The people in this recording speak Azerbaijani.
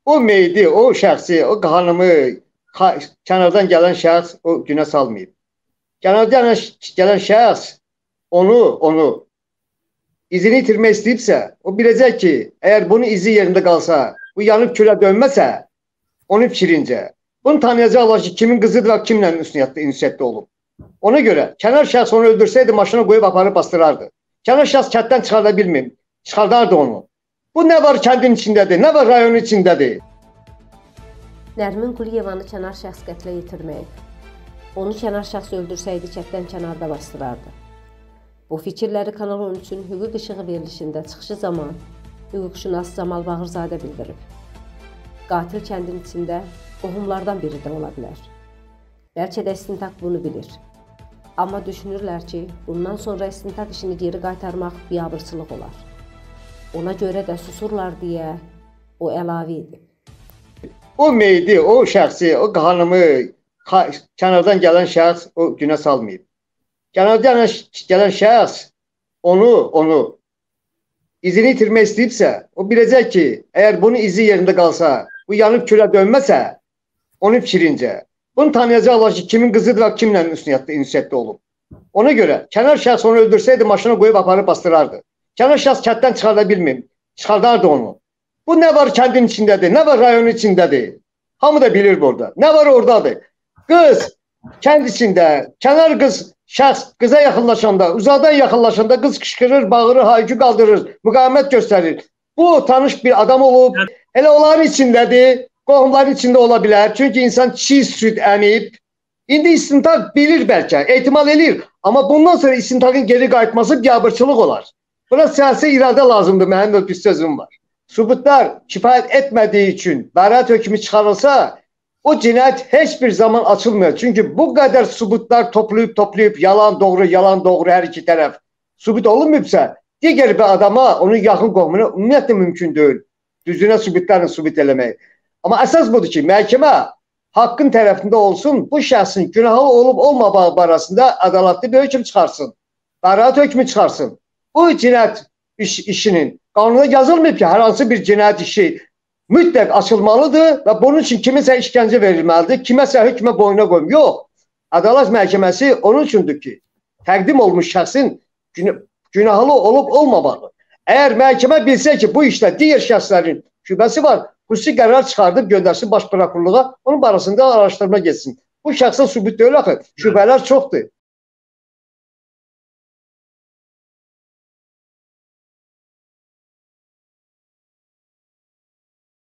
O meydi, o şəxsi, o hanımı kənardan gələn şəxs o günə salmayıb. Kənardan gələn şəxs onu izini itirmək istəyibsə, o biləcək ki, əgər bunun izi yerində qalsa, bu yanıb külə dönməsə, onun fikrincə, bunu tanıyacaqlar ki, kimin qızıdır və kimlə ünsiyyətdə olub. Ona görə kənar şəxs onu öldürsəydi, maşına qoyub aparıb bastırardı. Kənar şəxs kənddən çıxarda bilməyib, çıxardardı onu. Bu nə var kəndin içindədir, nə var rayonun içindədir. Nərmin Quliyevanı kənar şəxs qətlə yetirməyib. Onu kənar şəxs öldürsəydi, kənddən kənarda bastırardı. Bu fikirləri Kanal 13-ün hüquq işığı verilişində çıxışı zaman hüquqşünas Camal Bağırzadə bildirib. Qatil kəndin içində qohumlardan biri də ola bilər. Bəlkə də istintaq bunu bilir. Amma düşünürlər ki, bundan sonra istintaq işini geri qaytarmaq biabırçılıq olar. Ona görə də susurlar deyə o əlavə edib. O meydi, o şəxsi, o hanımı kənardan gələn şəxs o günə salmayıb. Kənardan gələn şəxs onu izini itirmək istəyibsə, o biləcək ki, əgər bunun izi yerində qalsa, bu yanıb külə dönməsə, onun fikrincə, bunu tanıyacaqlar ki, kimin qızıdır və kimlə ünsiyyətdə olub. Ona görə kənar şəxs onu öldürsəydi, maşına qoyub aparıb bastırardı. Kənar şəxs kənddən çıxarda bilməyib, çıxardardı onu. Bu nə var kəndin içindədir, nə var rayonun içindədir. Hamı da bilir burada. Nə var oradadır. Qız kənd içində, kənar qız şəxs qıza yaxınlaşanda, uzaqdan yaxınlaşanda qız qışqırır, bağırır, haykü qaldırır, müqavimət göstərir. Bu tanış bir adam olub. Elə onların içindədir, qohumların içində ola bilər. Çünki insan çiğ süt əmib. İndi istintaq bilir bəlkə, ehtimal edir. Amma bundan sonra istintaqın geri qayıtması biabırçılıq olar. Buna siyasi iradə lazımdır, mənim bir sözüm var. Sübutlar kifayət etmədiyi üçün bəraət hökmü çıxarılsa, o cinayət heç bir zaman açılmıyor. Çünki bu qədər sübutlar toplayıb yalan doğru hər iki tərəf sübut olunmayıbsa, digər bir adama, onun yaxın qohumuna ümumiyyətlə mümkün deyil. Düzünə sübutlarla sübut eləmək. Amma əsas budur ki, məhkəmə haqqın tərəfində olsun, bu şəxsin günahı olub olmamaq barəsində ədalətli bir hökm çıxarsın. Bəraət hökmü çıxarsın. Bu cinayət işinin qanunda yazılmayıb ki, hər hansı bir cinayət işi mütləq açılmalıdır və bunun üçün kiməsə işgəncə verilməlidir, kiməsə hökmə boyuna qoyum. Yox, ədalət məhkəməsi onun üçündür ki, təqdim olmuş şəxsin günahlı olub olmamağı. Əgər məhkəmə bilsə ki, bu işdə digər şəxslərin şübhəsi var, xüsusi qərar çıxardıb göndərsin baş prokurorluğa, onun barəsində araşdırma geçsin. Bu şəxsə sübut deyil axı, şübhələr çoxdur.